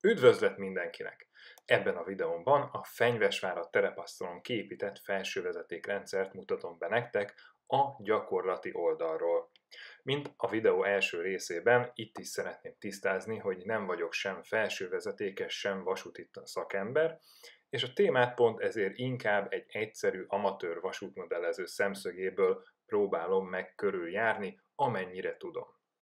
Üdvözlet mindenkinek! Ebben a videómban a Fenyvesvárad terepasztalon kiépített felsővezetékrendszert mutatom be nektek a gyakorlati oldalról. Mint a videó első részében, itt is szeretném tisztázni, hogy nem vagyok sem felsővezetékes, sem vasúti szakember, és a témát pont ezért inkább egy egyszerű amatőr vasútmodellező szemszögéből próbálom meg körüljárni, amennyire tudom.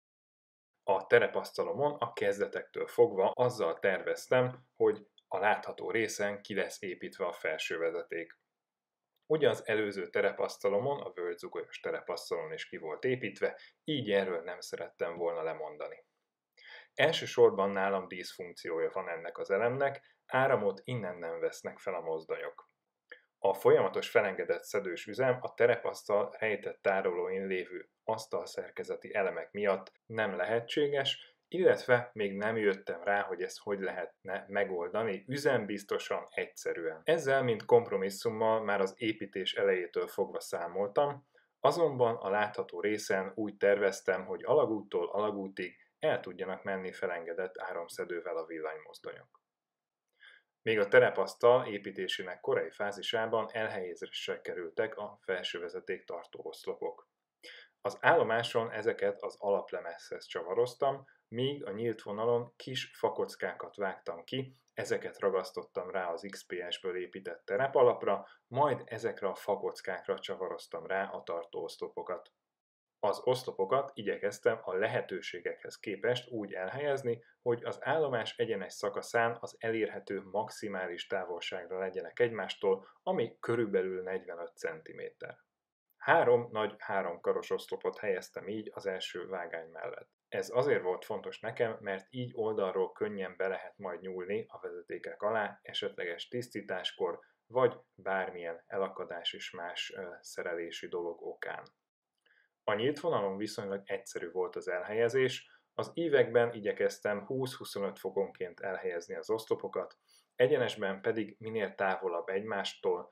A terepasztalomon a kezdetektől fogva azzal terveztem, hogy a látható részen ki lesz építve a felsővezeték. Ugye az előző terepasztalomon, a völgyzugolyos terepasztalon is ki volt építve, így erről nem szerettem volna lemondani. Elsősorban nálam díszfunkciója van ennek az elemnek, áramot innen nem vesznek fel a mozdonyok. A folyamatos felengedett szedős üzem a terepasztal rejtett tárolóin lévő asztalszerkezeti elemek miatt nem lehetséges, illetve még nem jöttem rá, hogy ezt hogy lehetne megoldani üzembiztosan, egyszerűen. Ezzel, mint kompromisszummal már az építés elejétől fogva számoltam, azonban a látható részen úgy terveztem, hogy alagúttól alagútig el tudjanak menni felengedett áramszedővel a villanymozdonyok. Még a terepasztal építésének korai fázisában elhelyezésre kerültek a felsővezeték tartó oszlopok. Az állomáson ezeket az alaplemezhez csavaroztam, míg a nyílt vonalon kis fakockákat vágtam ki, ezeket ragasztottam rá az XPS-ből épített terepalapra, majd ezekre a fakockákra csavaroztam rá a tartó oszlopokat. Az oszlopokat igyekeztem a lehetőségekhez képest úgy elhelyezni, hogy az állomás egyenes szakaszán az elérhető maximális távolságra legyenek egymástól, ami körülbelül 45 cm. Három nagy háromkaros oszlopot helyeztem így az első vágány mellett. Ez azért volt fontos nekem, mert így oldalról könnyen be lehet majd nyúlni a vezetékek alá esetleges tisztításkor, vagy bármilyen elakadás és más szerelési dolog okán. A nyílt vonalon viszonylag egyszerű volt az elhelyezés, az ívekben igyekeztem 20-25 fokonként elhelyezni az oszlopokat, egyenesben pedig minél távolabb egymástól.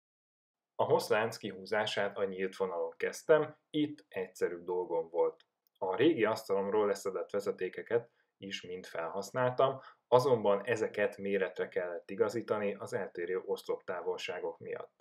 A hosszlánc kihúzását a nyílt vonalon kezdtem, itt egyszerűbb dolgom volt. A régi asztalomról leszedett vezetékeket is mind felhasználtam, azonban ezeket méretre kellett igazítani az eltérő oszloptávolságok miatt.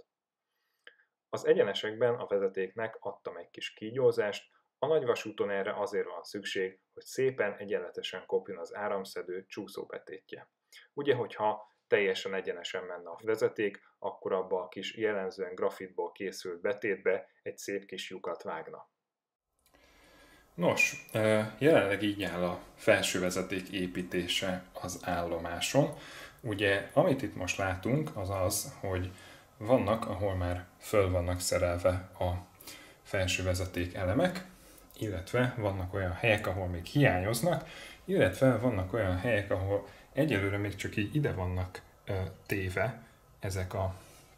Az egyenesekben a vezetéknek adtam egy kis kígyózást, a nagyvasúton erre azért van szükség, hogy szépen egyenletesen kopjon az áramszedő csúszóbetétje. Ugye, hogyha teljesen egyenesen menne a vezeték, akkor abba a kis jellemzően grafitból készült betétbe egy szép kis lyukat vágna. Nos, jelenleg így áll a felsővezeték építése az állomáson. Ugye, amit itt most látunk, az az, hogy vannak, ahol már föl vannak szerelve a felsővezeték elemek, illetve vannak olyan helyek, ahol még hiányoznak, illetve vannak olyan helyek, ahol egyelőre még csak így ide vannak téve ezek a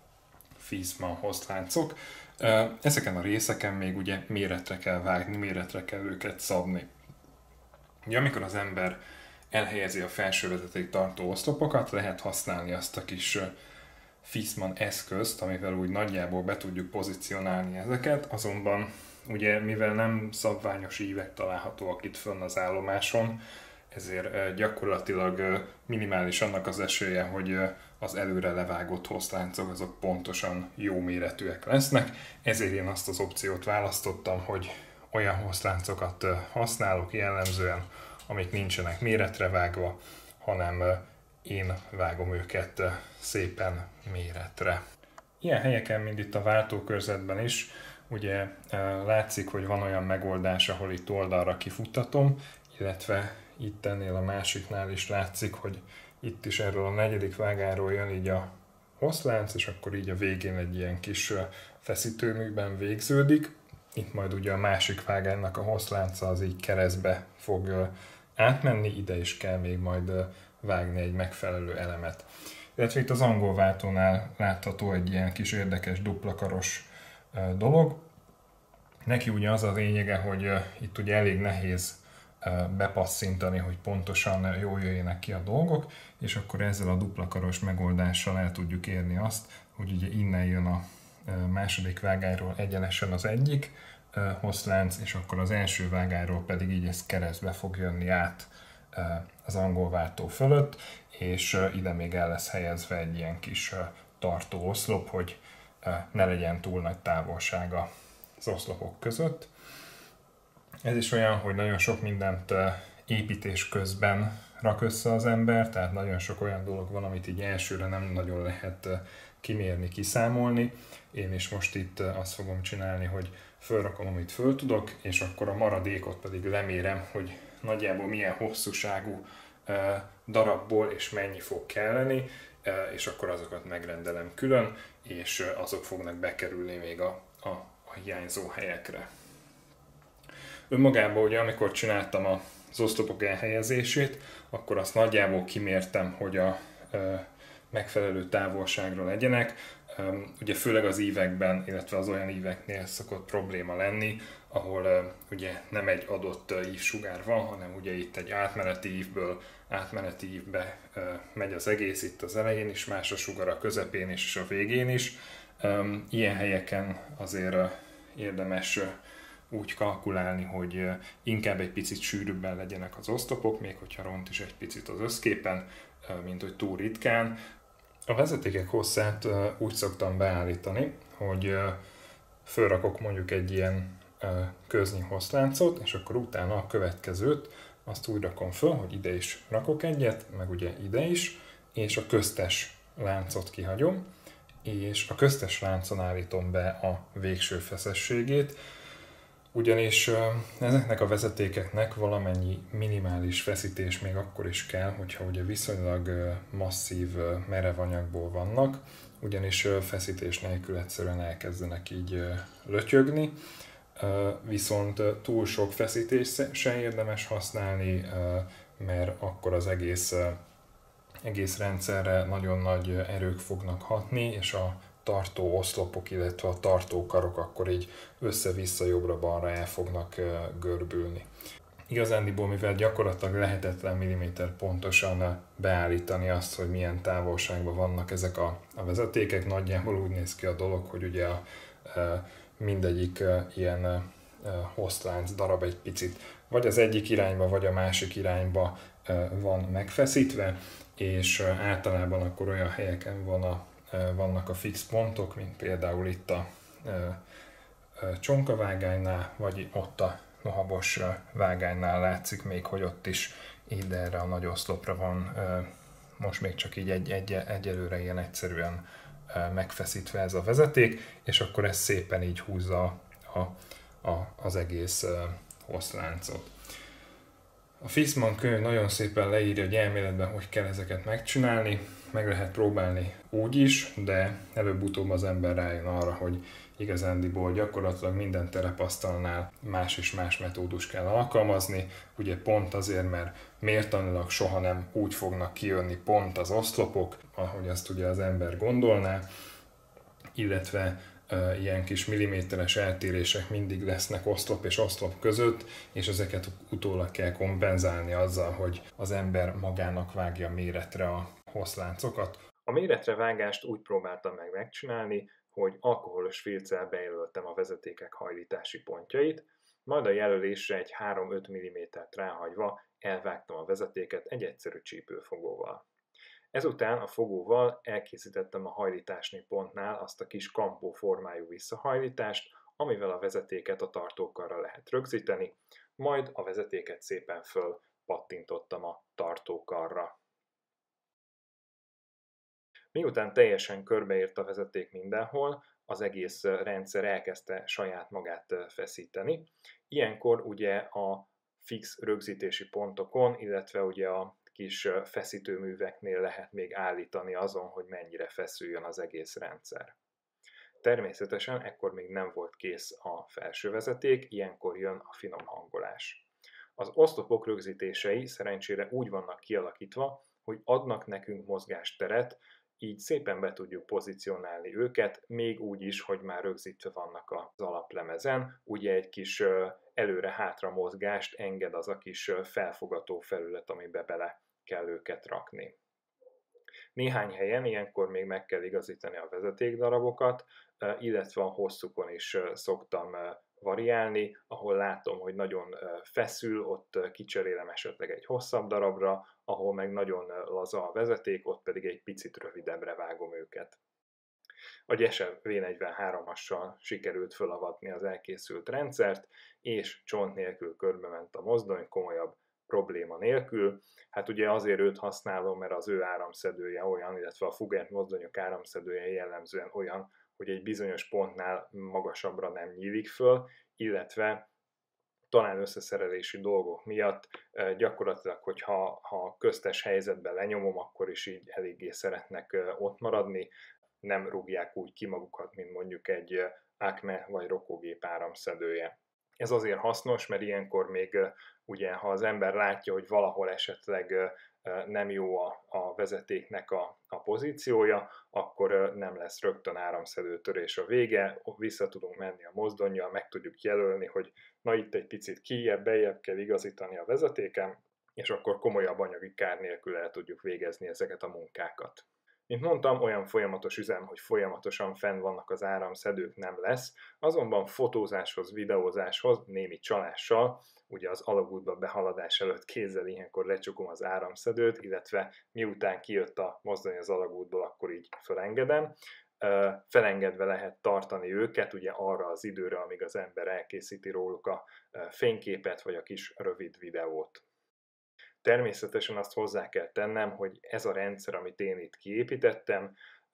Fissmann hosszláncok. Ezeken a részeken még ugye méretre kell vágni, méretre kell őket szabni. Ugye, amikor az ember elhelyezi a felsővezeték tartó oszlopokat, lehet használni azt a kis Fissmann eszközt, amivel úgy nagyjából be tudjuk pozícionálni ezeket, azonban ugye mivel nem szabványos ívek találhatóak itt fönn az állomáson, ezért gyakorlatilag minimális annak az esélye, hogy az előre levágott hosszláncok azok pontosan jó méretűek lesznek, ezért én azt az opciót választottam, hogy olyan hosszláncokat használok jellemzően, amik nincsenek méretre vágva, hanem én vágom őket szépen méretre. Ilyen helyeken, mint itt a váltókörzetben is, ugye látszik, hogy van olyan megoldás, ahol itt oldalra kifuttatom, illetve itt ennél a másiknál is látszik, hogy itt is erről a negyedik vágányról jön így a hosszlánc, és akkor így a végén egy ilyen kis feszítőműben végződik. Itt majd ugye a másik vágánynak a hosszlánca az így keresztbe fog átmenni, ide is kell még majd vágni egy megfelelő elemet. Illetve itt az angol váltónál látható egy ilyen kis érdekes duplakaros dolog. Neki ugye az a lényege, hogy itt ugye elég nehéz bepasszintani, hogy pontosan jól jöjjenek ki a dolgok, és akkor ezzel a duplakaros megoldással el tudjuk érni azt, hogy ugye innen jön a második vágányról egyenesen az egyik hosszlánc, és akkor az első vágányról pedig így ez keresztbe fog jönni át az angolváltó fölött, és ide még el lesz helyezve egy ilyen kis tartó oszlop, hogy ne legyen túl nagy távolsága az oszlopok között. Ez is olyan, hogy nagyon sok mindent építés közben rak össze az ember, tehát nagyon sok olyan dolog van, amit így elsőre nem nagyon lehet kimérni, kiszámolni. Én is most itt azt fogom csinálni, hogy fölrakom, amit föl tudok, és akkor a maradékot pedig lemérem, hogy nagyjából milyen hosszúságú darabból és mennyi fog kelleni, és akkor azokat megrendelem külön, és azok fognak bekerülni még a hiányzó helyekre. Önmagában ugye, amikor csináltam az oszlopok elhelyezését, akkor azt nagyjából kimértem, hogy a megfelelő távolságra legyenek. Ugye főleg az ívekben, illetve az olyan íveknél szokott probléma lenni, ahol ugye nem egy adott ívsugár van, hanem ugye itt egy átmeneti ívből átmeneti ívbe megy az egész, itt az elején is más a sugar, a közepén is és a végén is. Ilyen helyeken azért érdemes úgy kalkulálni, hogy inkább egy picit sűrűbben legyenek az oszlopok, még hogyha ront is egy picit az összképen, mint hogy túl ritkán. A vezetékek hosszát úgy szoktam beállítani, hogy fölrakok mondjuk egy ilyen köznyi hosszláncot, és akkor utána a következőt azt úgy rakom föl, hogy ide is rakok egyet, meg ugye ide is, és a köztes láncot kihagyom, és a köztes láncon állítom be a végső feszességét, ugyanis ezeknek a vezetékeknek valamennyi minimális feszítés még akkor is kell, hogyha ugye viszonylag masszív merev anyagból vannak, ugyanis feszítés nélkül egyszerűen elkezdenek így lötyögni, viszont túl sok feszítést se érdemes használni, mert akkor az egész rendszerre nagyon nagy erők fognak hatni, és a tartó oszlopok, illetve a tartókarok akkor így össze-vissza jobbra-balra el fognak görbülni. Igazándiból, mivel gyakorlatilag lehetetlen milliméter pontosan beállítani azt, hogy milyen távolságban vannak ezek a vezetékek, nagyjából úgy néz ki a dolog, hogy ugye mindegyik ilyen hosszlánc darab egy picit vagy az egyik irányba, vagy a másik irányba van megfeszítve, és általában akkor olyan helyeken vannak a fix pontok, mint például itt a csonkavágánynál, vagy ott a nohabos vágánynál látszik még, hogy ott is ide erre a nagy oszlopra van most még csak így egyelőre ilyen egyszerűen megfeszítve ez a vezeték, és akkor ez szépen így húzza az egész hosszláncot. A Fixman könyv nagyon szépen leírja, hogy elméletben hogy kell ezeket megcsinálni, meg lehet próbálni úgy is, de előbb-utóbb az ember rájön arra, hogy igazándiból gyakorlatilag minden terepasztalnál más és más metódus kell alkalmazni, ugye pont azért, mert mértanilag soha nem úgy fognak kijönni pont az oszlopok, ahogy azt ugye az ember gondolná, illetve ilyen kis milliméteres eltérések mindig lesznek oszlop és oszlop között, és ezeket utólag kell kompenzálni azzal, hogy az ember magának vágja méretre a hosszláncokat. A méretre vágást úgy próbáltam meg megcsinálni, hogy alkoholos filccel bejelöltem a vezetékek hajlítási pontjait, majd a jelölésre egy 3-5 mm-t ráhagyva elvágtam a vezetéket egy egyszerű csípőfogóval. Ezután a fogóval elkészítettem a hajlításni pontnál azt a kis kampó formájú visszahajlítást, amivel a vezetéket a tartókarra lehet rögzíteni, majd a vezetéket szépen föl pattintottam a tartókarra. Miután teljesen körbeért a vezeték mindenhol, az egész rendszer elkezdte saját magát feszíteni. Ilyenkor ugye a fix rögzítési pontokon, illetve ugye a kis feszítőműveknél lehet még állítani azon, hogy mennyire feszüljön az egész rendszer. Természetesen ekkor még nem volt kész a felső vezeték, ilyenkor jön a finom hangolás. Az oszlopok rögzítései szerencsére úgy vannak kialakítva, hogy adnak nekünk mozgásteret, így szépen be tudjuk pozícionálni őket, még úgy is, hogy már rögzítve vannak az alaplemezen, ugye egy kis előre-hátra mozgást enged az a kis felfogató felület, amibe bele kell őket rakni. Néhány helyen ilyenkor még meg kell igazítani a vezetékdarabokat, illetve a hosszukon is szoktam variálni, ahol látom, hogy nagyon feszül, ott kicserélem esetleg egy hosszabb darabra, ahol meg nagyon laza a vezeték, ott pedig egy picit rövidebbre vágom őket. A Gyese V43-assal sikerült fölavatni az elkészült rendszert, és csont nélkül körbement a mozdony, komolyabb probléma nélkül. Hát ugye azért őt használom, mert az ő áramszedője olyan, illetve a Fugger mozdonyok áramszedője jellemzően olyan, hogy egy bizonyos pontnál magasabbra nem nyílik föl, illetve talán összeszerelési dolgok miatt gyakorlatilag, hogyha köztes helyzetben lenyomom, akkor is így eléggé szeretnek ott maradni, nem rúgják úgy ki magukat, mint mondjuk egy Acme vagy Rokogép áramszedője. Ez azért hasznos, mert ilyenkor még ugye, ha az ember látja, hogy valahol esetleg nem jó a vezetéknek a pozíciója, akkor nem lesz rögtön áramszedőtörés a vége, vissza tudunk menni a mozdonnyal, meg tudjuk jelölni, hogy na itt egy picit kijjebb, beljebb kell igazítani a vezetéken, és akkor komolyabb anyagi kár nélkül el tudjuk végezni ezeket a munkákat. Mint mondtam, olyan folyamatos üzem, hogy folyamatosan fenn vannak az áramszedők, nem lesz, azonban fotózáshoz, videózáshoz, némi csalással, ugye az alagútba behaladás előtt kézzel ilyenkor lecsukom az áramszedőt, illetve miután kijött a mozdony az alagútból, akkor így felengedem. Felengedve lehet tartani őket ugye arra az időre, amíg az ember elkészíti róluk a fényképet vagy a kis rövid videót. Természetesen azt hozzá kell tennem, hogy ez a rendszer, amit én itt kiépítettem,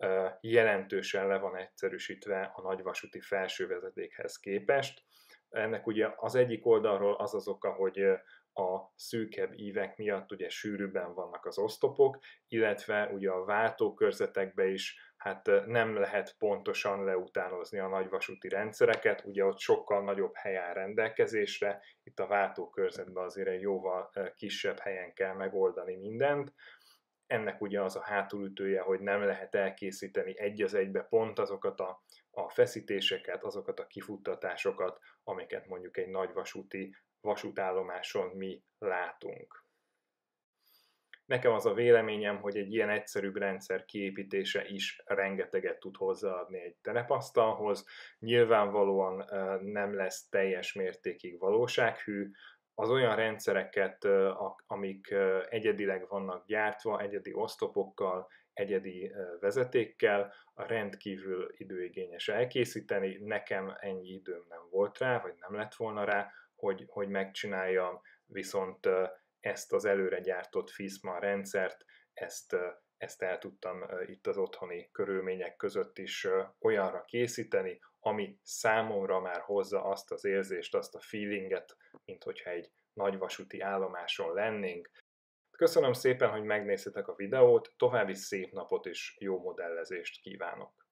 jelentősen le van egyszerűsítve a nagyvasúti felsővezetékhez képest. Ennek ugye az egyik oldalról az az oka, hogy a szűkebb ívek miatt ugye sűrűbben vannak az oszlopok, illetve ugye a váltókörzetekbe is hát nem lehet pontosan leutánozni a nagyvasúti rendszereket, ugye ott sokkal nagyobb hely áll rendelkezésre, itt a váltókörzetben azért egy jóval kisebb helyen kell megoldani mindent. Ennek ugye az a hátulütője, hogy nem lehet elkészíteni egy az egybe pont azokat a feszítéseket, azokat a kifuttatásokat, amiket mondjuk egy nagyvasúti vasútállomáson mi látunk. Nekem az a véleményem, hogy egy ilyen egyszerűbb rendszer kiépítése is rengeteget tud hozzáadni egy terepasztalhoz. Nyilvánvalóan nem lesz teljes mértékig valósághű. Az olyan rendszereket, amik egyedileg vannak gyártva, egyedi oszlopokkal, egyedi vezetékkel, a rendkívül időigényes elkészíteni. Nekem ennyi időm nem volt rá, vagy nem lett volna rá, hogy megcsináljam, viszont ezt az előre gyártott FISMA rendszert, ezt el tudtam itt az otthoni körülmények között is olyanra készíteni, ami számomra már hozza azt az érzést, azt a feelinget, mint hogyha egy nagyvasúti állomáson lennénk. Köszönöm szépen, hogy megnéztetek a videót, további szép napot és jó modellezést kívánok!